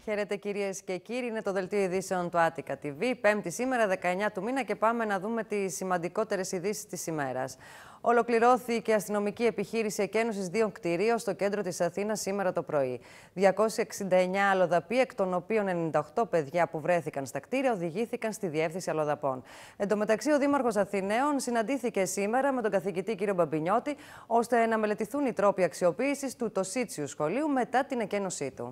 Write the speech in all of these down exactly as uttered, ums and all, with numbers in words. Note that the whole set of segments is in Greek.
Χαίρετε κυρίες και κύριοι, είναι το δελτίο ειδήσεων του Attica τι βι. Πέμπτη σήμερα, δεκαεννιά του μήνα, και πάμε να δούμε τις σημαντικότερες ειδήσεις της ημέρας. Ολοκληρώθηκε αστυνομική επιχείρηση εκένωσης δύο κτηρίων στο κέντρο της Αθήνας σήμερα το πρωί. διακόσιοι εξήντα εννέα αλλοδαποί, εκ των οποίων ενενήντα οκτώ παιδιά που βρέθηκαν στα κτίρια, οδηγήθηκαν στη διεύθυνση αλλοδαπών. Εν τω μεταξύ, ο Δήμαρχος Αθηναίων συναντήθηκε σήμερα με τον καθηγητή κ. Μπαμπινιώτη, ώστε να μελετηθούν οι τρόποι αξιοποίησης του Τοσίτσιου σχολείου μετά την εκένωσή του.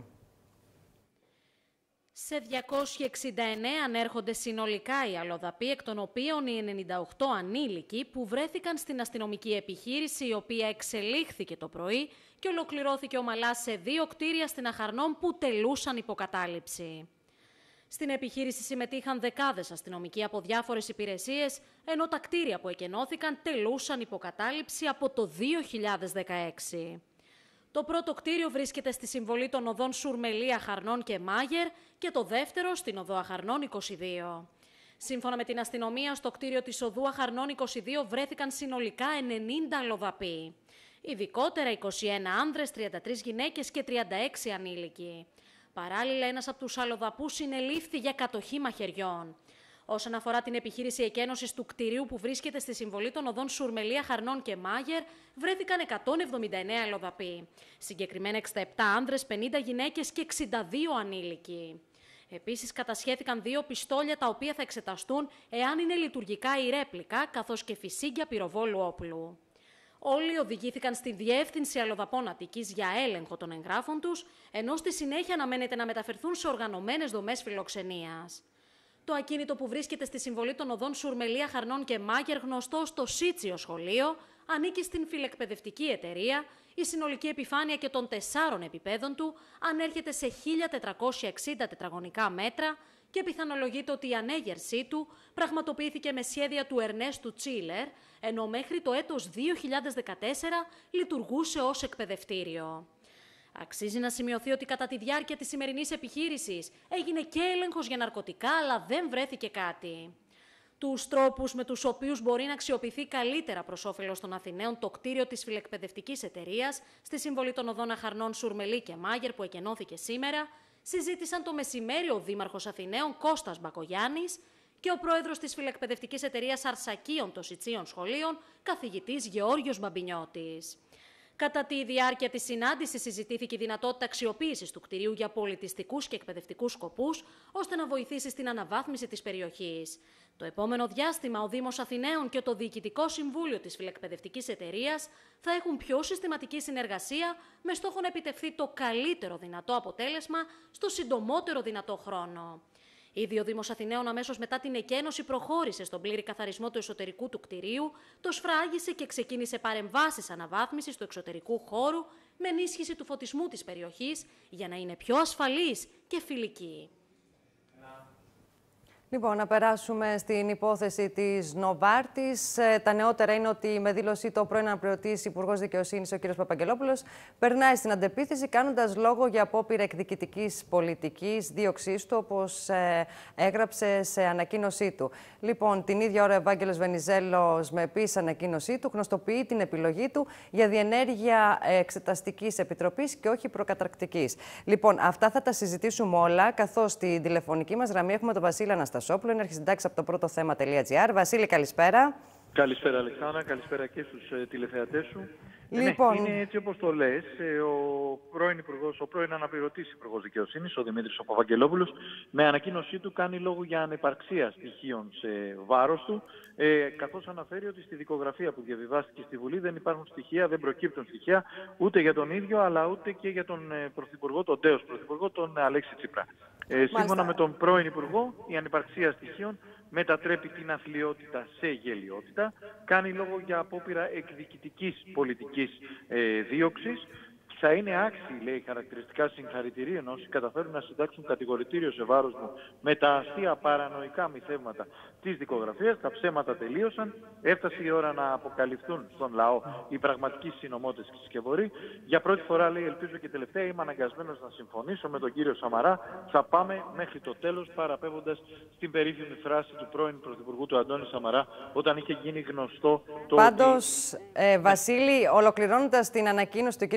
Σε διακόσιοι εξήντα εννέα ανέρχονται συνολικά οι αλλοδαποί, εκ των οποίων οι ενενήντα οκτώ ανήλικοι που βρέθηκαν στην αστυνομική επιχείρηση, η οποία εξελίχθηκε το πρωί και ολοκληρώθηκε ομαλά σε δύο κτίρια στην Αχαρνών που τελούσαν υποκατάληψη. Στην επιχείρηση συμμετείχαν δεκάδες αστυνομικοί από διάφορες υπηρεσίες, ενώ τα κτίρια που εκενώθηκαν τελούσαν υποκατάληψη από το δύο χιλιάδες δεκαέξι. Το πρώτο κτίριο βρίσκεται στη συμβολή των οδών Σουρμελή, Αχαρνών και Μάγερ και το δεύτερο στην οδό Αχαρνών είκοσι δύο. Σύμφωνα με την αστυνομία, στο κτίριο της οδού Αχαρνών είκοσι δύο βρέθηκαν συνολικά ενενήντα αλλοδαποί. Ειδικότερα είκοσι ένα άνδρες, τριάντα τρεις γυναίκες και τριάντα έξι ανήλικοι. Παράλληλα, ένας από τους αλλοδαπούς συνελήφθη για κατοχή μαχαιριών. Όσον αφορά την επιχείρηση εκένωσης του κτηρίου που βρίσκεται στη συμβολή των οδών Σουρμελή, Αχαρνών και Μάγερ, βρέθηκαν εκατόν εβδομήντα εννέα αλλοδαποί. Συγκεκριμένα εξήντα επτά άνδρες, πενήντα γυναίκες και εξήντα δύο ανήλικοι. Επίσης, κατασχέθηκαν δύο πιστόλια, τα οποία θα εξεταστούν εάν είναι λειτουργικά ή ρέπλικα, καθώς και φυσίγγια πυροβόλου όπλου. Όλοι οδηγήθηκαν στη Διεύθυνση Αλλοδαπών Αττικής για έλεγχο των εγγράφων τους, ενώ στη συνέχεια αναμένεται να μεταφερθούν σε οργανωμένες δομές φιλοξενίας. Το ακίνητο που βρίσκεται στη συμβολή των οδών Σουρμελή, Αχαρνών και Μάγερ, γνωστό στο Τοσίτσιο σχολείο, ανήκει στην φιλεκπαιδευτική εταιρεία. Η συνολική επιφάνεια και των τεσσάρων επιπέδων του ανέρχεται σε χίλια τετρακόσια εξήντα τετραγωνικά μέτρα και πιθανολογείται ότι η ανέγερσή του πραγματοποιήθηκε με σχέδια του Ερνέστου Τσίλερ, ενώ μέχρι το έτος δύο χιλιάδες δεκατέσσερα λειτουργούσε ως εκπαιδευτήριο. Αξίζει να σημειωθεί ότι κατά τη διάρκεια της σημερινής επιχείρησης έγινε και έλεγχος για ναρκωτικά, αλλά δεν βρέθηκε κάτι. Τους τρόπους με τους οποίους μπορεί να αξιοποιηθεί καλύτερα προς όφελος των Αθηναίων το κτίριο της φιλεκπαιδευτικής εταιρείας στη συμβολή των οδών Αχαρνών, Σουρμελή και Μάγερ που εκενώθηκε σήμερα, συζήτησαν το μεσημέρι ο Δήμαρχος Αθηναίων Κώστας Μπακογιάννης και ο πρόεδρος της φιλεκπαιδευτικής εταιρείας Αρσακίων Τοσιτσίων Σχολείων, καθηγητής Γεώργιος Μπαμπινιώτης. Κατά τη διάρκεια της συνάντησης συζητήθηκε η δυνατότητα αξιοποίησης του κτηρίου για πολιτιστικούς και εκπαιδευτικούς σκοπούς, ώστε να βοηθήσει στην αναβάθμιση της περιοχής. Το επόμενο διάστημα, ο Δήμος Αθηναίων και το Διοικητικό Συμβούλιο της Φιλεκπαιδευτικής Εταιρείας θα έχουν πιο συστηματική συνεργασία με στόχο να επιτευχθεί το καλύτερο δυνατό αποτέλεσμα στο συντομότερο δυνατό χρόνο. Ήδη ο Δήμος Αθηναίων αμέσως μετά την εκένωση προχώρησε στον πλήρη καθαρισμό του εσωτερικού του κτηρίου, το σφράγισε και ξεκίνησε παρεμβάσεις αναβάθμισης του εξωτερικού χώρου με ενίσχυση του φωτισμού της περιοχής για να είναι πιο ασφαλής και φιλική. Λοιπόν, να περάσουμε στην υπόθεση της Νοβάρτης. Τα νεότερα είναι ότι με δήλωσή του ο πρώην αναπληρωτής Υπουργός Δικαιοσύνης, ο κ. Παπαγγελόπουλος, περνάει στην αντεπίθεση, κάνοντας λόγο για απόπειρα εκδικητικής πολιτικής δίωξής του, όπως ε, έγραψε σε ανακοίνωσή του. Λοιπόν, την ίδια ώρα ο Ευάγγελος Βενιζέλος, με επίσης ανακοίνωσή του, γνωστοποιεί την επιλογή του για διενέργεια εξεταστικής επιτροπής και όχι προκαταρκτικής. Λοιπόν, αυτά θα τα συζητήσουμε όλα, καθώς στη τηλεφωνική μας γραμμή έχουμε τον Βασίλη Αναστασόπουλο. Είναι αρχισυντάξης από το πρώτο θέμα.gr. Βασίλη, καλησπέρα. Καλησπέρα, Αλεξάνδρα. Καλησπέρα και στους ε, τηλεθεατές σου. Λοιπόν... Ναι, είναι έτσι όπως το λες. Ε, ο πρώην Υπουργός, ο πρώην αναπληρωτής Υπουργός Δικαιοσύνης, ο Δημήτρης ο Παπαγγελόπουλος, με ανακοίνωσή του κάνει λόγο για ανυπαρξία στοιχείων σε βάρος του, ε, καθώς αναφέρει ότι στη δικογραφία που διαβιβάστηκε στη Βουλή δεν υπάρχουν στοιχεία, δεν προκύπτουν στοιχεία ούτε για τον ίδιο, αλλά ούτε και για τον ε, Πρωθυπουργό, τον τέος Πρωθυπουργό, τον Αλέξη Τσίπρα. Ε, σύμφωνα με τον πρώην Υπουργό, η ανυπαρξία στοιχείων μετατρέπει την αθλιότητα σε γελιότητα, κάνει λόγο για απόπειρα εκδικητικής πολιτικής ε, δίωξης. Θα είναι άξιοι, λέει, χαρακτηριστικά συγχαρητηρίων όσοι καταφέρουν να συντάξουν κατηγορητήριο σε βάρος μου με τα αστεία παρανοϊκά μυθεύματα της δικογραφίας. Τα ψέματα τελείωσαν. Έφτασε η ώρα να αποκαλυφθούν στον λαό οι πραγματικοί συνωμότες και συσκευωροί. Για πρώτη φορά, λέει, ελπίζω και τελευταία, είμαι αναγκασμένος να συμφωνήσω με τον κύριο Σαμαρά. Θα πάμε μέχρι το τέλος, παραπέμποντας στην περίφημη φράση του πρώην Πρωθυπουργού του Αντώνη Σαμαρά, όταν είχε γίνει γνωστό το. Πάντως, ότι... ε, Βασίλη, ολοκληρώνοντας την ανακοίνωση του κύριου Παπαγγελόπουλου,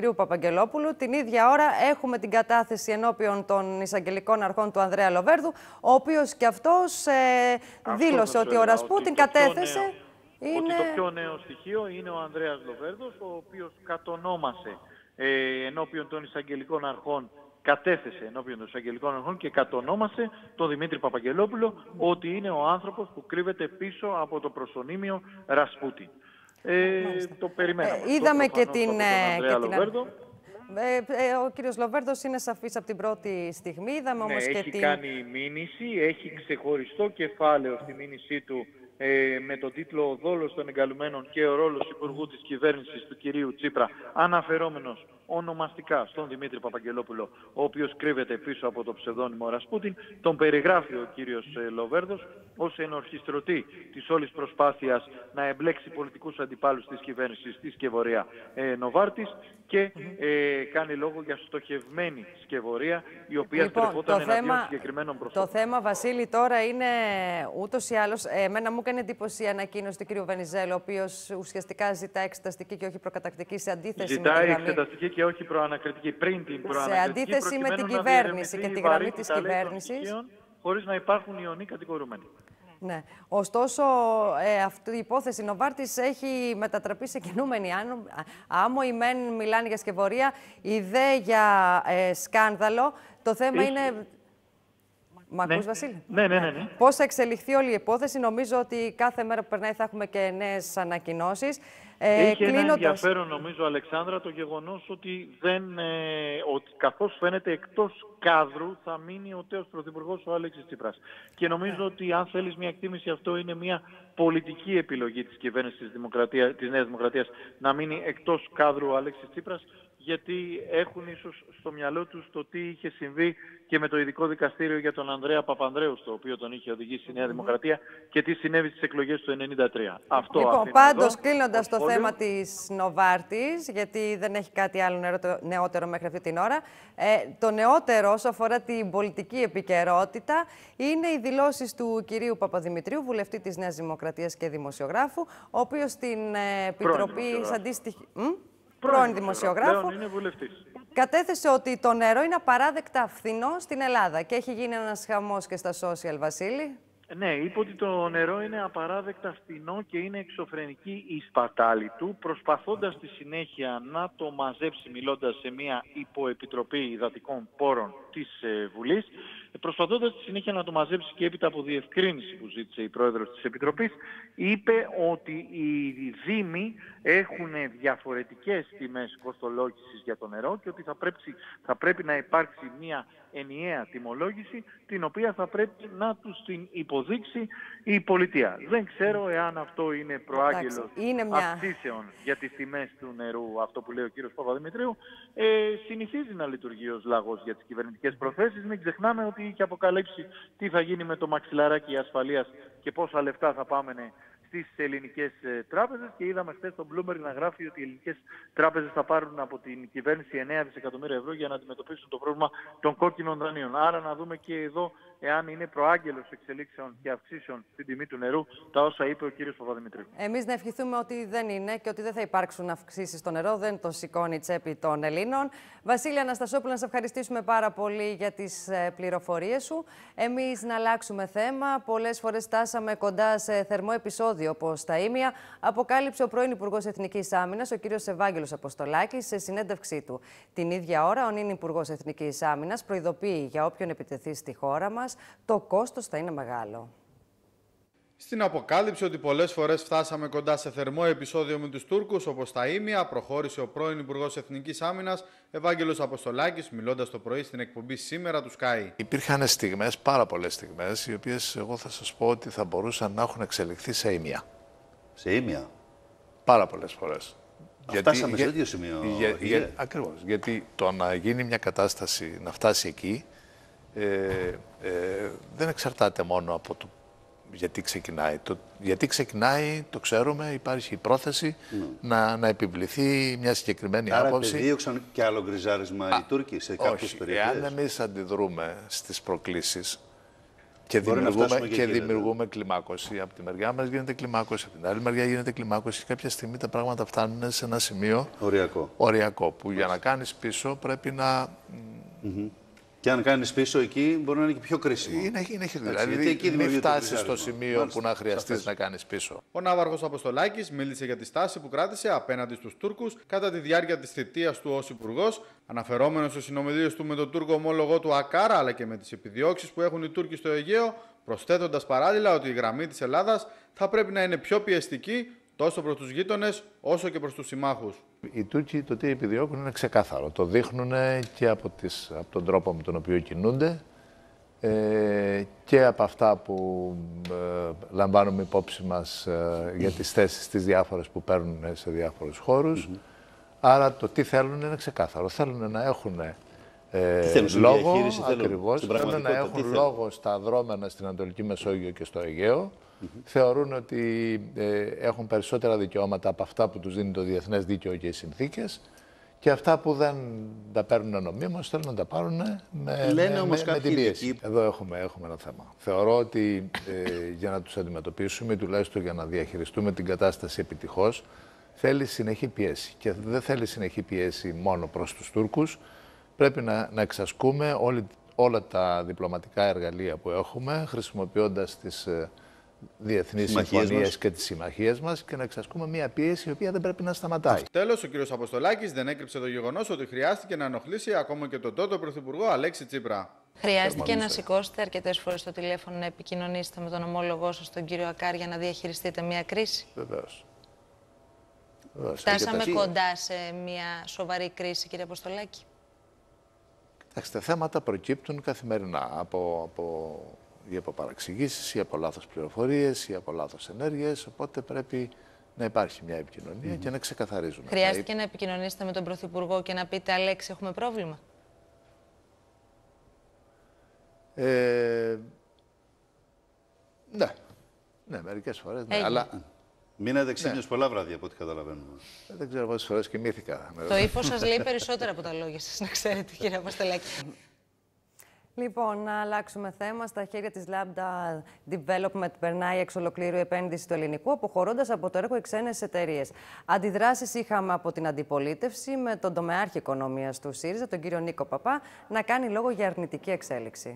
Παπαγγελόπουλου. Την ίδια ώρα έχουμε την κατάθεση ενώπιον των εισαγγελικών αρχών του Ανδρέα Λοβέρδου, ο οποίος και αυτός ε, δήλωσε ότι ο Ρασπούτιν κατέθεσε. Νέο, είναι... Ότι το πιο νέο στοιχείο είναι ο Ανδρέας Λοβέρδος, ο οποίος κατονόμασε ε, ενώπιον των εισαγγελικών αρχών, κατέθεσε ενώπιον των εισαγγελικών αρχών και κατονόμασε τον Δημήτρη Παπαγγελόπουλο ότι είναι ο άνθρωπος που κρύβεται πίσω από το προσωνύμιο Ρασπούτιν. Ε, το περιμέναμε. Ε, είδαμε και την... Ανδρέα Λοβέρδο. Ε, ε, ο κύριος Λοβέρδος είναι σαφής από την πρώτη στιγμή. Είδαμε ναι, όμως και έχει την... κάνει μήνυση, έχει ξεχωριστό κεφάλαιο στη μήνυσή του ε, με τον τίτλο «Ο δόλος των εγκαλουμένων και ο ρόλος υπουργού της κυβέρνησης του κυρίου Τσίπρα», αναφερόμενος ονομαστικά στον Δημήτρη Παπαγγελόπουλο, ο οποίος κρύβεται πίσω από το ψευδόνυμο Ρασπούτιν. Τον περιγράφει ο κύριος Λοβέρδος ως ενορχιστρωτή της όλης προσπάθειας να εμπλέξει πολιτικούς αντιπάλους της κυβέρνησης στη σκευωρία ε, Νοβάρτης και ε, κάνει λόγο για στοχευμένη σκευωρία, η οποία λοιπόν, στρεφόταν εναντίον θέμα, συγκεκριμένων προσώπων. Το θέμα, Βασίλη, τώρα είναι ούτως ή άλλως, εμένα μου έκανε εντύπωση η ανακοίνωση του κ. Βενιζέλου, ο οποίος ουσιαστικά ζητά εξεταστική και όχι προκατακτική, σε αντίθεση Ζητάει με τη γραμμή... εξεταστική και όχι προανακριτική, πριν την προανακριτική, σε αντίθεση με την κυβέρνηση και τη γραμμή της κυβέρνησης. Χωρίς να υπάρχουν ιονοί κατηγορούμενοι. Ναι. Ωστόσο, ε, αυτή η υπόθεση Νοβάρτης έχει μετατραπεί σε κινούμενη άμμο. Οι μεν μιλάνε για σκευωρία, οι δε για ε, σκάνδαλο. Το θέμα έχει... είναι... Μ' ακούς, ναι. Βασίλη? Ναι, ναι, ναι, ναι. Πώς θα εξελιχθεί όλη η υπόθεση. Νομίζω ότι κάθε μέρα που περνάει θα έχουμε και νέες ανακοινώσεις. Ε, Έχει κλείνοντας... ένα ενδιαφέρον, νομίζω, Αλεξάνδρα, το γεγονός ότι, δεν, ε, ότι καθώς φαίνεται εκτός κάδρου θα μείνει ο τέος πρωθυπουργός ο Αλέξης Τσίπρας. Και νομίζω yeah. ότι, αν θέλεις μια εκτίμηση, αυτό είναι μια πολιτική επιλογή της κυβέρνησης της, Δημοκρατία, της Νέας Δημοκρατίας να μείνει εκτός κάδρου ο Αλέξης Τσίπρας, γιατί έχουν ίσως στο μυαλό τους το τι είχε συμβεί και με το ειδικό δικαστήριο για τον Ανδρέα Παπανδρέου, στο οποίο τον είχε οδηγήσει η Νέα Δημοκρατία, και τι συνέβη στις εκλογές του ενενήντα τρία. Αυτό λοιπόν, πάντως, κλείνοντας το θέμα της Νοβάρτης, γιατί δεν έχει κάτι άλλο νεότερο μέχρι αυτή την ώρα, ε, το νεότερο όσο αφορά την πολιτική επικαιρότητα είναι οι δηλώσεις του κυρίου Παπαδημητρίου, βουλευτή της Νέας Δημοκρατίας και δημοσιογράφου, ο οποίος στην ε, Επιτροπή αντίστοιχη... πρώην δημοσιογράφο, κατέθεσε ότι το νερό είναι απαράδεκτα φθηνό στην Ελλάδα και έχει γίνει ένας χαμός και στα social, Βασίλη. Ναι, είπε ότι το νερό είναι απαράδεκτα φθηνό και είναι εξωφρενική η σπατάλη του, προσπαθώντας στη συνέχεια να το μαζέψει μιλώντας σε μια υποεπιτροπή υδατικών πόρων της ε, Βουλής, προσπαθώντας στη συνέχεια να το μαζέψει και έπειτα από διευκρίνηση που ζήτησε η πρόεδρος της Επιτροπής, είπε ότι οι δήμοι έχουν διαφορετικές τιμές κοστολόγησης για το νερό και ότι θα πρέπει, θα πρέπει να υπάρξει μια ενιαία τιμολόγηση, την οποία θα πρέπει να τους την υποδείξει η πολιτεία. Δεν ξέρω εάν αυτό είναι προάγγελος μια... αυξήσεων για τις τιμές του νερού, αυτό που λέει ο κύριος Παπαδημητρίου. Ε, συνηθίζει να λειτουργεί ως λαγός για τις κυβερνητικές προθέσεις. Μην ξεχνάμε ότι είχε αποκαλύψει τι θα γίνει με το μαξιλαράκι ασφαλείας και πόσα λεφτά θα πάμε στις ελληνικές ε, τράπεζες, και είδαμε χθες στον Bloomberg να γράφει ότι οι ελληνικές τράπεζες θα πάρουν από την κυβέρνηση εννέα δισεκατομμύρια ευρώ για να αντιμετωπίσουν το πρόβλημα των κόκκινων δανείων. Άρα να δούμε και εδώ εάν είναι προάγγελος εξελίξεων και αυξήσεων στην τιμή του νερού τα όσα είπε ο κύριος Παπαδημητρίου. Εμείς να ευχηθούμε ότι δεν είναι και ότι δεν θα υπάρξουν αυξήσεις στο νερό, δεν το σηκώνει η τσέπη των Ελλήνων. Βασίλη Αναστασόπουλο, να σε ευχαριστήσουμε πάρα πολύ για τις πληροφορίες σου. Εμείς να αλλάξουμε θέμα. Πολλές φορές στάσαμε κοντά σε θερμό επεισόδιο, όπως τα ήμια αποκάλυψε ο πρώην Υπουργός Εθνικής Άμυνας, ο κύριος Ευάγγελος Αποστολάκης, σε συνέντευξή του. Την ίδια ώρα, ο νυν Υπουργός Εθνικής Άμυνας προειδοποιεί για όποιον επιτεθεί στη χώρα μας, το κόστος θα είναι μεγάλο. Στην αποκάλυψη ότι πολλές φορές φτάσαμε κοντά σε θερμό επεισόδιο με τους Τούρκους, όπως τα ήμια, προχώρησε ο πρώην Υπουργός Εθνικής Άμυνας, Ευάγγελος Αποστολάκης, μιλώντας το πρωί στην εκπομπή Σήμερα του Sky. Υπήρχαν στιγμές, πάρα πολλές στιγμές, οι οποίες εγώ θα σας πω ότι θα μπορούσαν να έχουν εξελιχθεί σε ήμια. Σε ήμια? Πάρα πολλές φορές. Φτάσαμε σε τέτοιο σημείο. Για, για, ακριβώς. Γιατί το να γίνει μια κατάσταση, να φτάσει εκεί, ε, ε, δεν εξαρτάται μόνο από το γιατί ξεκινάει. Το, γιατί ξεκινάει, το ξέρουμε, υπάρχει η πρόθεση mm. να, να επιβληθεί μια συγκεκριμένη Άρα άποψη. Άρα επιδίωξαν και άλλο γκριζάρισμα οι Τούρκοι σε κάποιες όχι, περιοχές? Εάν εμείς αντιδρούμε στις προκλήσεις, Και δημιουργούμε, και, και δημιουργούμε κλιμάκωση. Από τη μεριά μας γίνεται κλιμάκωση, από την άλλη μεριά γίνεται κλιμάκωση. Κάποια στιγμή τα πράγματα φτάνουν σε ένα σημείο οριακό, οριακό που για να κάνεις πίσω πρέπει να... Mm-hmm. Και αν κάνεις πίσω εκεί μπορεί να είναι και πιο κρίσιμο. Είναι, είναι, δηλαδή μην φτάσεις στο σημείο Μάλιστα. που να χρειαστείς να κάνεις πίσω. Ο Ναύαρχος Αποστολάκης μίλησε για τη στάση που κράτησε απέναντι στους Τούρκους κατά τη διάρκεια της θητείας του ως Υπουργός, αναφερόμενος στις συνομιλίες του με τον Τούρκο ομόλογό του Ακάρα αλλά και με τις επιδιώξεις που έχουν οι Τούρκοι στο Αιγαίο, προσθέτοντας παράλληλα ότι η γραμμή της Ελλάδας θα πρέπει να είναι πιο πιεστική τόσο προς τους γείτονες όσο και προς τους συμμάχους. Οι Τούρκοι το τι επιδιώκουν είναι ξεκάθαρο. Το δείχνουν και από, τις, από τον τρόπο με τον οποίο κινούνται ε, και από αυτά που ε, λαμβάνουμε υπόψη μας ε, για τις θέσεις τις διάφορες που παίρνουν σε διάφορους χώρους. Mm-hmm. Άρα το τι θέλουν είναι ξεκάθαρο. Θέλουν να έχουν ε, λόγο, ακριβώς, θέλουν να έχουν λόγο στα δρόμενα στην Ανατολική Μεσόγειο και στο Αιγαίο. Mm-hmm. Θεωρούν ότι ε, έχουν περισσότερα δικαιώματα από αυτά που τους δίνει το διεθνές δίκαιο και οι συνθήκες και αυτά που δεν τα παίρνουν νομίμως θέλουν να τα πάρουν με, Λένε με, όμως με, με την πίεση. Δικοί... Εδώ έχουμε, έχουμε ένα θέμα. Θεωρώ ότι ε, για να τους αντιμετωπίσουμε, τουλάχιστον για να διαχειριστούμε την κατάσταση επιτυχώς, θέλει συνεχή πίεση. Και δεν θέλει συνεχή πίεση μόνο προς τους Τούρκους. Πρέπει να, να εξασκούμε όλη, όλα τα διπλωματικά εργαλεία που έχουμε, χρησιμοποιώντας τις διεθνείς συμφωνίες και τις συμμαχίες μας και να εξασκούμε μια πίεση η οποία δεν πρέπει να σταματάει. Τέλος, ο κ. Αποστολάκης δεν έκρυψε το γεγονός ότι χρειάστηκε να ενοχλήσει ακόμα και τον τότε Πρωθυπουργό Αλέξη Τσίπρα. Χρειάστηκε να σηκώσετε αρκετές φορές το τηλέφωνο να επικοινωνήσετε με τον ομόλογό σας, τον κύριο Ακάρ, για να διαχειριστείτε μια κρίση? Βεβαίως. Φτάσαμε κοντά σε μια σοβαρή κρίση, κύριε Αποστολάκη? Κοιτάξτε, θέματα προκύπτουν καθημερινά από, από, ή από παραξηγήσεις ή από λάθος πληροφορίες ή από λάθος ενέργειες, οπότε πρέπει να υπάρχει μια επικοινωνία mm. και να ξεκαθαρίζουμε. Χρειάστηκε να επικοινωνήσετε με τον Πρωθυπουργό και να πείτε «Αλέξη, έχουμε πρόβλημα»? Ε, ναι, ναι, μερικές φορές, ναι, αλλά... Μείνατε ξύπνιος ναι. πολλά βράδια από ό,τι καταλαβαίνουμε. Δεν ξέρω πόσες φορές κοιμήθηκα. Το ύφος σας λέει περισσότερα από τα λόγια σας, να ξέρετε, κύριε Αποστολάκη. Λοιπόν, να αλλάξουμε θέμα. Στα χέρια της Lambda Development περνάει εξ ολοκλήρου η επένδυση του ελληνικού, αποχωρώντας από το έργο οι ξένες εταιρείες. Αντιδράσεις είχαμε από την αντιπολίτευση, με τον τομεάρχη οικονομίας του ΣΥΡΙΖΑ, τον κύριο Νίκο Παπά, να κάνει λόγο για αρνητική εξέλιξη.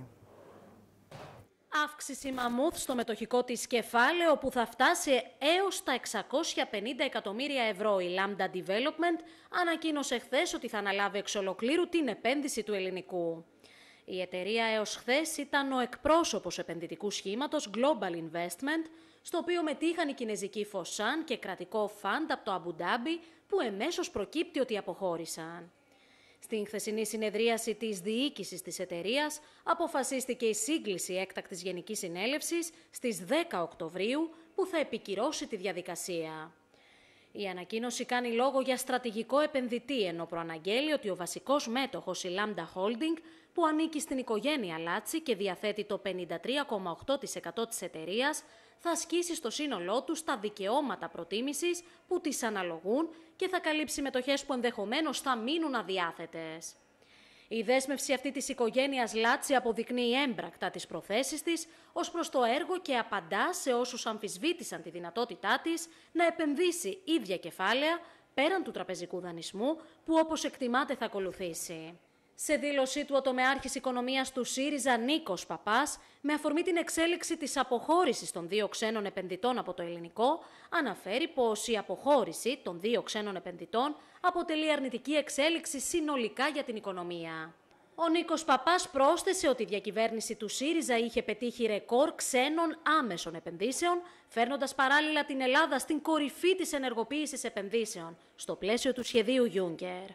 Αύξηση μαμούθ στο μετοχικό της κεφάλαιο που θα φτάσει έως τα εξακόσια πενήντα εκατομμύρια ευρώ. Η Lambda Development ανακοίνωσε χθες ότι θα αναλάβει εξ ολοκλήρου την επένδυση του ελληνικού. Η εταιρεία έως χθες ήταν ο εκπρόσωπος επενδυτικού σχήματος Global Investment, στο οποίο μετήχαν η κινεζική Fosun και κρατικό φαντ από το Αμπουντάμπι, που εμέσως προκύπτει ότι αποχώρησαν. Στην χθεσινή συνεδρίαση της διοίκησης της εταιρείας αποφασίστηκε η σύγκληση έκτακτης Γενικής Συνέλευσης στις δέκα Οκτωβρίου, που θα επικυρώσει τη διαδικασία. Η ανακοίνωση κάνει λόγο για στρατηγικό επενδυτή, ενώ προαναγγέλει ότι ο βασικός μέτοχος, η Lambda Holding, που ανήκει στην οικογένεια Λάτσι και διαθέτει το πενήντα τρία κόμμα οκτώ τοις εκατό της εταιρείας, θα ασκήσει στο σύνολό του τα δικαιώματα προτίμησης που της αναλογούν και θα καλύψει μετοχές που ενδεχομένως θα μείνουν αδιάθετες. Η δέσμευση αυτή της οικογένειας Λάτσι αποδεικνύει έμπρακτα τις προθέσεις της ως προς το έργο και απαντά σε όσους αμφισβήτησαν τη δυνατότητά της να επενδύσει ίδια κεφάλαια πέραν του τραπεζικού δανεισμού που, όπως εκτιμάται, θα ακολουθήσει. Σε δήλωσή του, ο τομεάρχης οικονομίας του ΣΥΡΙΖΑ, Νίκος Παπάς, με αφορμή την εξέλιξη της αποχώρησης των δύο ξένων επενδυτών από το ελληνικό, αναφέρει πως η αποχώρηση των δύο ξένων επενδυτών αποτελεί αρνητική εξέλιξη συνολικά για την οικονομία. Ο Νίκος Παπάς πρόσθεσε ότι η διακυβέρνηση του ΣΥΡΙΖΑ είχε πετύχει ρεκόρ ξένων άμεσων επενδύσεων, φέρνοντας παράλληλα την Ελλάδα στην κορυφή της ενεργοποίησης επενδύσεων, στο πλαίσιο του σχεδίου Juncker.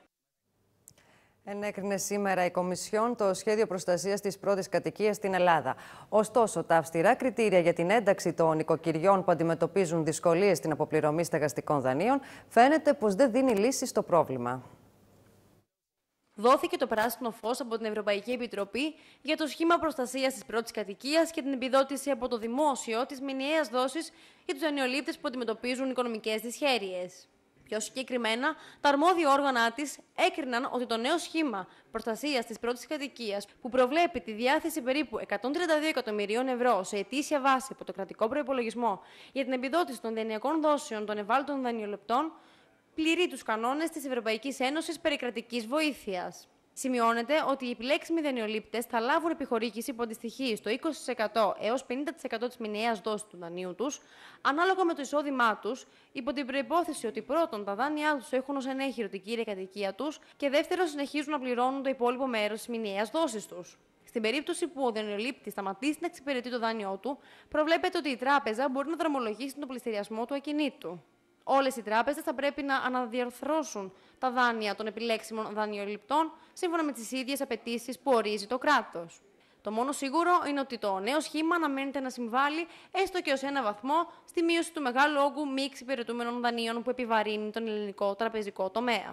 Ενέκρινε σήμερα η Κομισιόν το σχέδιο προστασίας της πρώτης κατοικίας στην Ελλάδα. Ωστόσο, τα αυστηρά κριτήρια για την ένταξη των νοικοκυριών που αντιμετωπίζουν δυσκολίες στην αποπληρωμή στεγαστικών δανείων φαίνεται πως δεν δίνει λύση στο πρόβλημα. Δόθηκε το πράσινο φως από την Ευρωπαϊκή Επιτροπή για το σχήμα προστασίας της πρώτης κατοικίας και την επιδότηση από το δημόσιο της μηνιαίας δόσης για τους δανειολήπτες που αντιμετωπίζουν οικονομικές δυσχέρειες. Πιο συγκεκριμένα, τα αρμόδια όργανα της έκριναν ότι το νέο σχήμα προστασίας της πρώτης κατοικίας, που προβλέπει τη διάθεση περίπου εκατόν τριάντα δύο εκατομμυρίων ευρώ σε ετήσια βάση από το κρατικό προϋπολογισμό για την επιδότηση των δανειακών δόσεων των ευάλωτων δανειοληπτών, πληρεί τους κανόνες της Ευρωπαϊκής Ένωσης περί κρατικής βοήθειας. Σημειώνεται ότι οι επιλέξιμοι δανειολήπτες θα λάβουν επιχορήγηση που αντιστοιχεί στο είκοσι τοις εκατό έως πενήντα τοις εκατό της μηνιαίας δόσης του δανείου τους, ανάλογα με το εισόδημά τους, υπό την προϋπόθεση ότι πρώτον τα δάνειά τους έχουν ως ενέχειρο την κύρια κατοικία τους και δεύτερον συνεχίζουν να πληρώνουν το υπόλοιπο μέρος της μηνιαίας δόσης τους. Στην περίπτωση που ο δανειολήπτης σταματήσει να εξυπηρετεί το δάνειό του, προβλέπεται ότι η τράπεζα μπορεί να δρομολογήσει τον πληστηριασμό του ακινήτου. Όλες οι τράπεζες θα πρέπει να αναδιαρθρώσουν τα δάνεια των επιλέξιμων δανειοληπτών σύμφωνα με τις ίδιες απαιτήσεις που ορίζει το κράτος. Το μόνο σίγουρο είναι ότι το νέο σχήμα αναμένεται να συμβάλλει έστω και ως ένα βαθμό στη μείωση του μεγάλου όγκου μη εξυπηρετούμενων δανείων που επιβαρύνει τον ελληνικό τραπεζικό τομέα.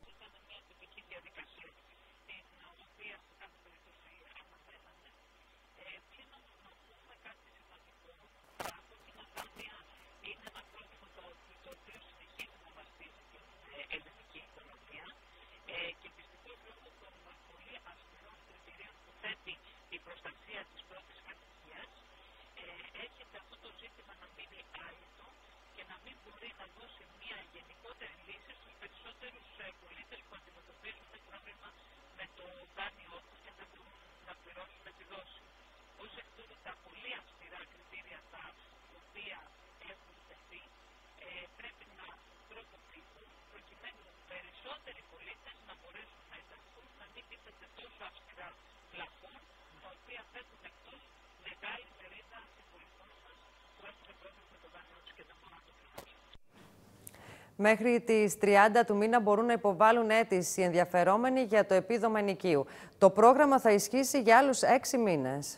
Μέχρι τις τριάντα του μήνα μπορούν να υποβάλουν αίτηση οι ενδιαφερόμενοι για το επίδομα ενοικίου. Το πρόγραμμα θα ισχύσει για άλλους έξι μήνες.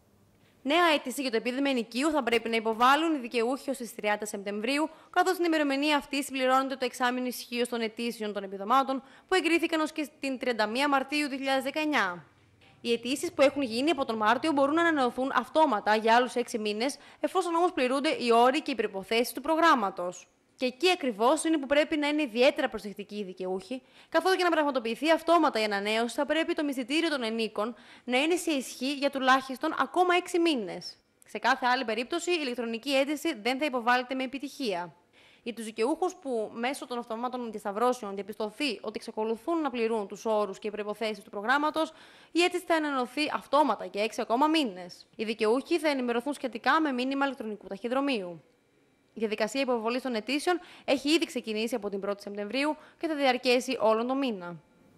Νέα αίτηση για το επίδομα ενοικίου θα πρέπει να υποβάλουν οι δικαιούχοι ως τις τριάντα Σεπτεμβρίου, καθώς στην ημερομηνία αυτή συμπληρώνεται το εξάμηνο ισχύως των αιτήσεων των επιδομάτων που εγκρίθηκαν ως και την τριάντα μία Μαρτίου δύο χιλιάδες δεκαεννιά. Οι αιτήσεις που έχουν γίνει από τον Μάρτιο μπορούν να ανανεωθούν αυτόματα για άλλους έξι μήνες, εφόσον όμως πληρούνται οι όροι και οι προϋποθέσεις του προγράμματος. Και εκεί ακριβώς είναι που πρέπει να είναι ιδιαίτερα προσεκτικοί οι δικαιούχοι, καθώς για να πραγματοποιηθεί αυτόματα η ανανέωση θα πρέπει το μισθητήριο των ενίκων να είναι σε ισχύ για τουλάχιστον ακόμα έξι μήνες. Σε κάθε άλλη περίπτωση, η ηλεκτρονική αίτηση δεν θα υποβάλλεται με επιτυχία. Για τους δικαιούχους που μέσω των αυτομάτων διασταυρώσεων διαπιστωθεί ότι εξακολουθούν να πληρούν τους όρους και προϋποθέσεις του προγράμματος, η αίτηση θα ανανεωθεί αυτόματα για έξι ακόμα μήνες. Οι δικαιούχοι θα ενημερωθούν σχετικά με μήνυμα ηλεκτρονικού ταχυδρομείου. Η διαδικασία υποβολής των αιτήσεων έχει ήδη ξεκινήσει από την πρώτη Σεπτεμβρίου και θα διαρκέσει όλον τον μήνα.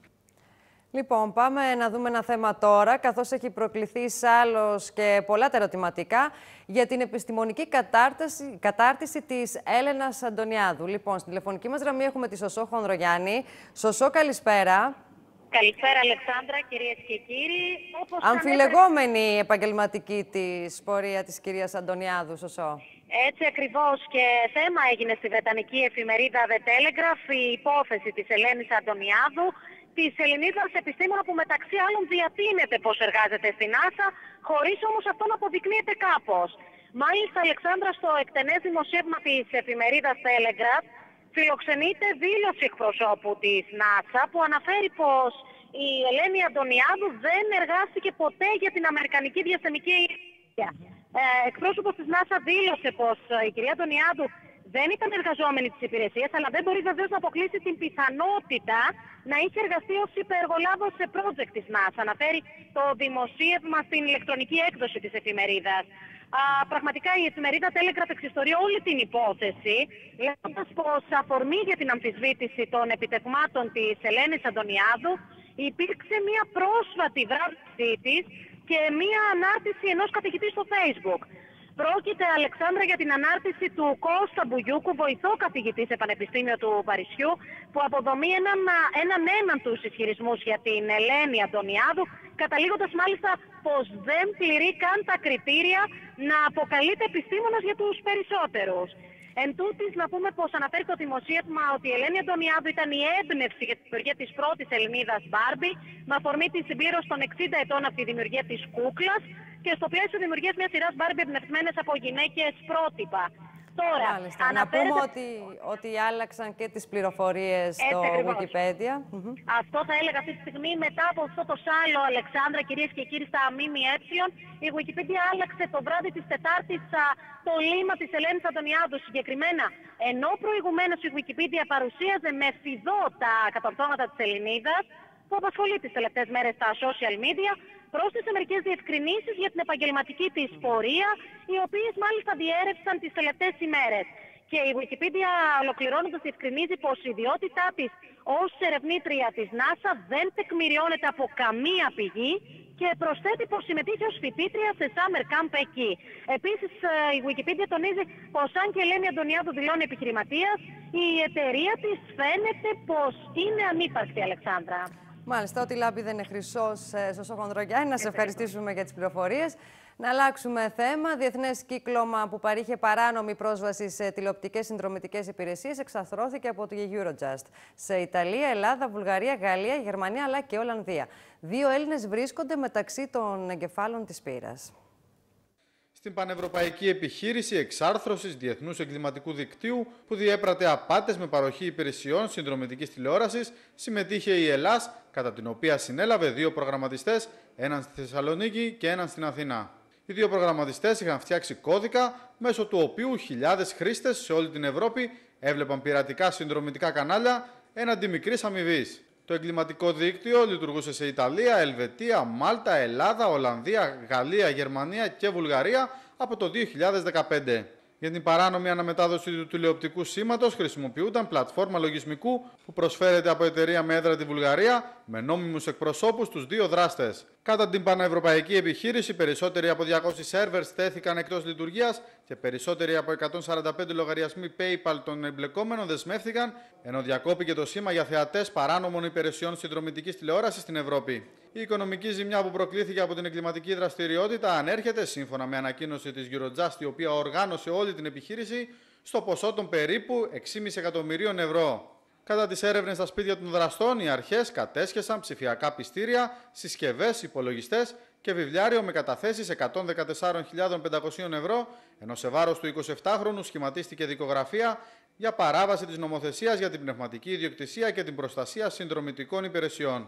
Λοιπόν, πάμε να δούμε ένα θέμα τώρα, καθώς έχει προκληθεί άλλος και πολλά τα ερωτηματικά για την επιστημονική κατάρτιση, κατάρτιση της Έλενας Αντωνιάδου. Λοιπόν, στην τηλεφωνική μας γραμμή έχουμε τη Σωσό Χονδρογιάννη. Σωσό, καλησπέρα. Καλησπέρα, Αλεξάνδρα, κυρίες και κύριοι. Όπως αμφιλεγόμενη η επαγγελματική της πορεία της κυρίας Αντωνιάδου, Σωσό. Έτσι ακριβώς, και θέμα έγινε στη βρετανική εφημερίδα The Telegraph η υπόθεση της Ελένης Αντωνιάδου, της Ελληνίδας επιστήμονα που μεταξύ άλλων διατείνεται πως εργάζεται στην NASA, χωρίς όμως αυτό να αποδεικνύεται κάπως. Μάλιστα, Αλεξάνδρα, στο εκτενές δημοσίευμα της εφημερίδας Telegraph φιλοξενείται δήλωση εκπροσώπου της NASA που αναφέρει πως η Ελένη Αντωνιάδου δεν εργάστηκε ποτέ για την Αμερικανική Διαστημική Υπηρεσία. Ε, εκπρόσωπος της NASA δήλωσε πως η κυρία Αντωνιάδου δεν ήταν εργαζόμενη της υπηρεσίας, αλλά δεν μπορεί βεβαίως να αποκλείσει την πιθανότητα να είχε εργαστεί ως υπεργολάβος σε project της NASA. Αναφέρει το δημοσίευμα στην ηλεκτρονική έκδοση της εφημερίδας. Α, πραγματικά η εφημερίδα Telegraph εξιστορεί όλη την υπόθεση, λέγοντας πως αφορμή για την αμφισβήτηση των επιτευγμάτων της Ελένης Αντωνιάδου υπήρξε μια πρόσφατη βράβευση της και μια ανάρτηση ενός καθηγητή στο Facebook. Πρόκειται, Αλεξάνδρα, για την ανάρτηση του Κώστα Μπουγιούκου, βοηθό καθηγητή σε Πανεπιστήμιο του Παρισιού, που αποδομεί έναν, έναν έναν τους ισχυρισμούς για την Ελένη Αντωνιάδου, καταλήγοντας μάλιστα πως δεν πληρεί καν τα κριτήρια να αποκαλείται επιστήμονας για τους περισσότερους. Εν τούτης, να πούμε πως αναφέρει το δημοσίευμα ότι η Ελένη Αντωνιάδου ήταν η έμπνευση για τη δημιουργία της πρώτης Ελληνίδας Μπάρμπι, με αφορμή τη συμπλήρωση των εξήντα ετών από τη δημιουργία της κούκλας και στο πλαίσιο δημιουργίας μιας σειράς Μπάρμπι εμπνευσμένες από γυναίκες πρότυπα. Τώρα, Μάλιστα. αναφέρεται... Να πούμε ότι, ότι άλλαξαν και τις πληροφορίες στο Wikipedia. Αυτό θα έλεγα αυτή τη στιγμή μετά από αυτό το σάλο, Αλεξάνδρα, κυρίες και κύριοι, στα ΜΜΕ. Η Wikipedia άλλαξε το βράδυ της Τετάρτης το λίμα της Ελένης Αντωνιάδου. Συγκεκριμένα, ενώ προηγουμένως η Wikipedia παρουσίαζε με φιδό τα κατορθώματα της Ελληνίδας, που απασχολεί τις τελευταίες μέρες στα social media, πρόσθεσε μερικές διευκρινήσεις για την επαγγελματική της πορεία, οι οποίες μάλιστα διέρευσαν τις τελευταίες ημέρες. Και η Wikipedia, ολοκληρώνοντας, διευκρινίζει πως η ιδιότητά της ως ερευνήτρια της NASA δεν τεκμηριώνεται από καμία πηγή και προσθέτει πως συμμετείχε ως φοιτήτρια σε summer camp εκεί. Επίσης, η Wikipedia τονίζει πως αν και η Ελένη Αντωνιάδου δηλώνει επιχειρηματίας, η εταιρεία της φαίνεται πως είναι ανύπαρκτη, Αλεξάνδρα. Μάλιστα, ό,τι λάμπει δεν είναι χρυσός, Σωσό Χονδρογιάννη. Να σε ευχαριστήσουμε για τις πληροφορίες. Να αλλάξουμε θέμα. Διεθνές κύκλωμα που παρήχε παράνομη πρόσβαση σε τηλεοπτικές συνδρομητικές υπηρεσίες εξαρθρώθηκε από το Eurojust σε Ιταλία, Ελλάδα, Βουλγαρία, Γαλλία, Γερμανία αλλά και Ολλανδία. Δύο Έλληνες βρίσκονται μεταξύ των εγκεφάλων της πύρας. Στην πανευρωπαϊκή επιχείρηση εξάρθρωσης διεθνούς εγκληματικού δικτύου που διέπρατε απάτες με παροχή υπηρεσιών συνδρομητικής τηλεόρασης συμμετείχε η Ελλάς, κατά την οποία συνέλαβε δύο προγραμματιστές, έναν στη Θεσσαλονίκη και έναν στην Αθήνα. Οι δύο προγραμματιστές είχαν φτιάξει κώδικα μέσω του οποίου χιλιάδες χρήστες σε όλη την Ευρώπη έβλεπαν πειρατικά συνδρομητικά κανάλια έναντι μικρής αμοιβής. Το εγκληματικό δίκτυο λειτουργούσε σε Ιταλία, Ελβετία, Μάλτα, Ελλάδα, Ολλανδία, Γαλλία, Γερμανία και Βουλγαρία από το δύο χιλιάδες δεκαπέντε. Για την παράνομη αναμετάδοση του τηλεοπτικού σήματος χρησιμοποιούνταν πλατφόρμα λογισμικού που προσφέρεται από εταιρεία με έδρα τη Βουλγαρία με νόμιμους εκπροσώπους στους δύο δράστες. Κατά την πανευρωπαϊκή επιχείρηση, περισσότεροι από διακόσιοι σερβερ στέθηκαν εκτός λειτουργίας και περισσότεροι από εκατόν σαράντα πέντε λογαριασμοί PayPal των εμπλεκόμενων δεσμεύτηκαν, ενώ διακόπηκε το σήμα για θεατές παράνομων υπηρεσιών συνδρομητικής τηλεόρασης στην Ευρώπη. Η οικονομική ζημιά που προκλήθηκε από την εγκληματική δραστηριότητα ανέρχεται, σύμφωνα με ανακοίνωση της Eurojust, η οποία οργάνωσε όλη την επιχείρηση, στο ποσό των περίπου έξι κόμμα πέντε εκατομμυρίων ευρώ. Κατά τις έρευνες στα σπίτια των δραστών, οι αρχές κατέσχεσαν ψηφιακά πιστήρια, συσκευές, υπολογιστές και βιβλιάριο με καταθέσεις εκατόν δεκατέσσερις χιλιάδες πεντακόσια ευρώ, ενώ σε βάρος του εικοσιεπτάχρονου σχηματίστηκε δικογραφία για παράβαση της νομοθεσίας για την πνευματική ιδιοκτησία και την προστασία συνδρομητικών υπηρεσιών.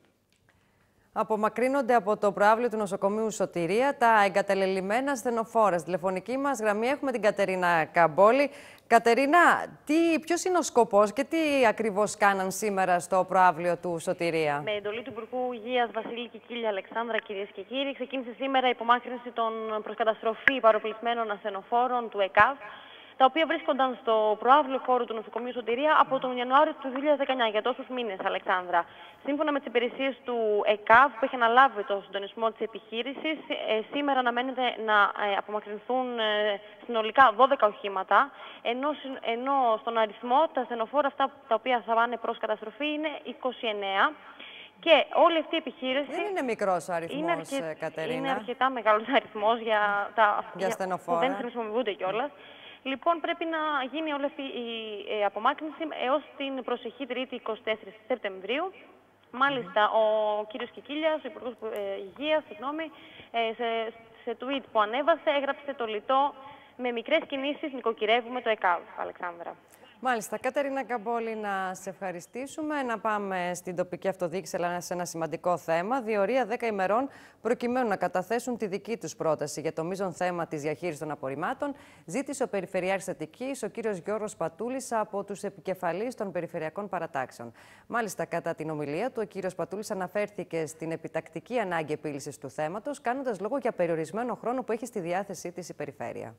Απομακρύνονται από το προαύλιο του νοσοκομείου Σωτηρία τα εγκατελελειμμένα ασθενοφόρα. Στη τηλεφωνική μας γραμμή έχουμε την Κατερίνα Καμπόλη. Κατερίνα, τι, ποιος είναι ο σκοπός και τι ακριβώς κάναν σήμερα στο προαύλιο του Σωτηρία? Με εντολή του Υπουργού Υγείας Βασίλη Κικίλια Αλεξάνδρα, κυρίες και κύριοι, ξεκίνησε σήμερα η υπομάκρυνση των προς καταστροφή παροπλισμένων ασθενοφόρων του ΕΚΑΒ, τα οποία βρίσκονταν στο προαύλιο χώρο του νοσοκομείου Σωτηρία από τον Ιανουάριο του δύο χιλιάδες δεκαεννιά, για τόσους μήνες, Αλεξάνδρα. Σύμφωνα με τις υπηρεσίες του ΕΚΑΒ, που έχει αναλάβει το συντονισμό της επιχείρησης, ε, σήμερα αναμένεται να ε, απομακρυνθούν ε, συνολικά δώδεκα οχήματα, ενώ, ενώ στον αριθμό τα ασθενοφόρα αυτά τα οποία θα πάνε προς καταστροφή είναι είκοσι εννέα. Και όλη αυτή η επιχείρηση. Δεν είναι μικρός ο αριθμός, είναι αρκε... Κατερίνα. Είναι αρκετά μεγάλος αριθμός για τα για για... που δεν χρησιμοποιούνται κιόλας. Mm. Λοιπόν, πρέπει να γίνει όλη αυτή η ε, απομάκρυνση έως την προσεχή Τρίτη εικοστή τέταρτη Σεπτεμβρίου. Μάλιστα, mm. ο κύριος Κικίλιας, ο Υπουργός ε, Υγείας, συγγνώμη, ε, σε, σε tweet που ανέβασε, έγραψε το λιτό «Με μικρές κινήσεις νοικοκυρεύουμε το ΕΚΑΒ», Αλεξάνδρα. Μάλιστα. Κατερίνα Καμπόλη, να σε ευχαριστήσουμε. Να πάμε στην τοπική αυτοδιοίκηση, αλλά σε ένα σημαντικό θέμα. Διορία δέκα ημερών προκειμένου να καταθέσουν τη δική τους πρόταση για το μείζον θέμα της διαχείρισης των απορριμμάτων, ζήτησε ο Περιφερειάρχης Αττικής, ο κύριος Γιώργος Πατούλης, από τους επικεφαλείς των περιφερειακών παρατάξεων. Μάλιστα, κατά την ομιλία του, ο κύριος Πατούλης αναφέρθηκε στην επιτακτική ανάγκη επίλυσης του θέματος, κάνοντας λόγο για περιορισμένο χρόνο που έχει στη διάθεσή της η περιφέρεια.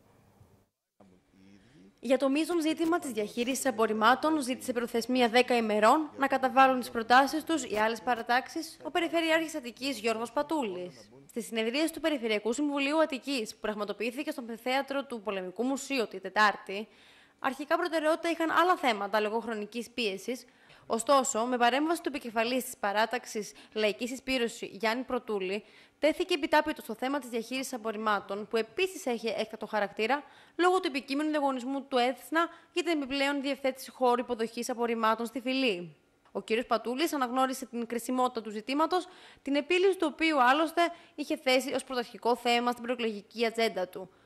Για το μείζον ζήτημα της διαχείρισης απορριμμάτων, ζήτησε προθεσμία δέκα ημερών να καταβάλουν τις προτάσεις τους οι άλλες παρατάξεις ο Περιφερειάρχης Αττικής Γιώργος Πατούλης. Στη συνεδρίαση του Περιφερειακού Συμβουλίου Αττικής, που πραγματοποιήθηκε στο αμφιθέατρο του Πολεμικού Μουσείου τη Τετάρτη, αρχικά προτεραιότητα είχαν άλλα θέματα λόγω χρονικής πίεσης. Ωστόσο, με παρέμβαση του επικεφαλής της παράταξης Λαϊκή Συσπήρωση Γιάννη Πρωτούλη, τέθηκε επιτάπητο στο θέμα της διαχείρισης απορριμμάτων, που επίσης έχει έκτακτο χαρακτήρα λόγω του επικείμενου διαγωνισμού του ΕΘΣΝΑ για την επιπλέον διευθέτηση χώρου υποδοχής απορριμμάτων στη Φυλή. Ο κ. Πατούλης αναγνώρισε την κρισιμότητα του ζητήματος, την επίλυση του οποίου άλλωστε είχε θέσει ως πρωταρχικό θέμα στην προεκλογική ατζέντα του.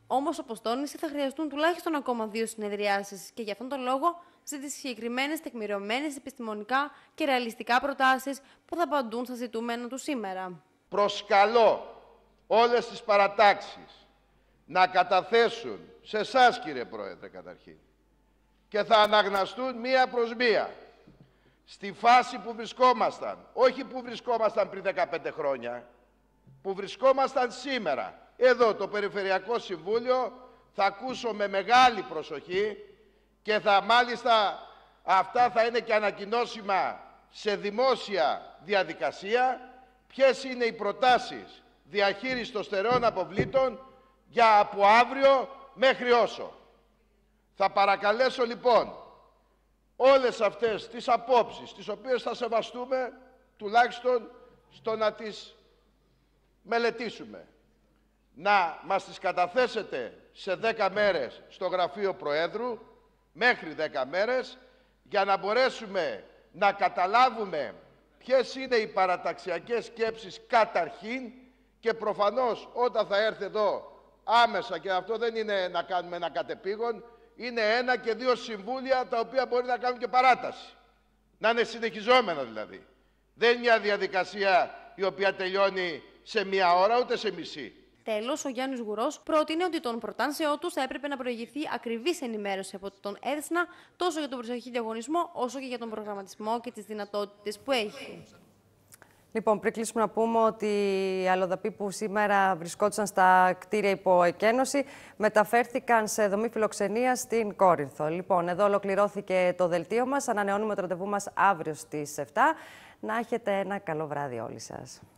Όμως, όπως τόνισε, θα χρειαστούν τουλάχιστον ακόμα δύο συνεδριάσεις και γι' αυτόν τον λόγο ζήτησε συγκεκριμένες, τεκμηριωμένες, επιστημονικά και ρεαλιστικά προτάσεις που θα απαντούν στα ζητούμενα του σήμερα. Προσκαλώ όλες τις παρατάξεις να καταθέσουν σε εσάς, κύριε Πρόεδρε, καταρχήν, και θα αναγναστούν μία προς μία στη φάση που βρισκόμασταν, όχι που βρισκόμασταν πριν δεκαπέντε χρόνια, που βρισκόμασταν σήμερα. Εδώ το Περιφερειακό Συμβούλιο θα ακούσω με μεγάλη προσοχή και θα μάλιστα αυτά θα είναι και ανακοινώσιμα σε δημόσια διαδικασία, ποιες είναι οι προτάσεις διαχείρισης των στερεών αποβλήτων για από αύριο μέχρι όσο. Θα παρακαλέσω λοιπόν όλες αυτές τις απόψεις, τις οποίες θα σεβαστούμε, τουλάχιστον στο να τις μελετήσουμε, να μας τις καταθέσετε σε δέκα μέρες στο Γραφείο Προέδρου, μέχρι δέκα μέρες, για να μπορέσουμε να καταλάβουμε ποιες είναι οι παραταξιακές σκέψεις καταρχήν και προφανώς όταν θα έρθει εδώ άμεσα, και αυτό δεν είναι να κάνουμε ένα κατεπήγον, είναι ένα και δύο συμβούλια τα οποία μπορεί να κάνουν και παράταση. Να είναι συνεχιζόμενα δηλαδή. Δεν είναι μια διαδικασία η οποία τελειώνει σε μία ώρα ούτε σε μισή. Τέλος, ο Γιάννης Γουρός πρότεινε ότι των προτάσεών τους θα έπρεπε να προηγηθεί ακριβής ενημέρωση από τον ΕΔΣΝΑ τόσο για τον προσεχή διαγωνισμό όσο και για τον προγραμματισμό και τις δυνατότητες που έχει. Λοιπόν, πριν κλείσουμε να πούμε ότι οι αλλοδαποί που σήμερα βρισκόντουσαν στα κτίρια υπό εκένωση μεταφέρθηκαν σε δομή φιλοξενίας στην Κόρινθο. Λοιπόν, εδώ ολοκληρώθηκε το δελτίο μας. Ανανεώνουμε το ραντεβού μας αύριο στις επτά. Να έχετε ένα καλό βράδυ όλοι σας.